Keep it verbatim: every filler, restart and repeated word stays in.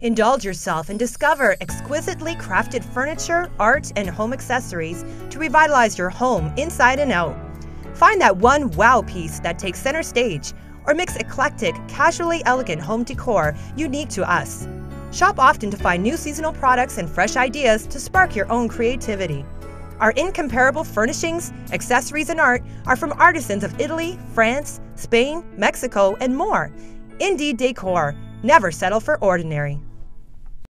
Indulge yourself and discover exquisitely crafted furniture, art, and home accessories to revitalize your home inside and out. Find that one wow piece that takes center stage, or mix eclectic, casually elegant home decor unique to us. Shop often to find new seasonal products and fresh ideas to spark your own creativity. Our incomparable furnishings, accessories, and art are from artisans of Italy, France, Spain, Mexico, and more. Indeed Decor. Never settle for ordinary.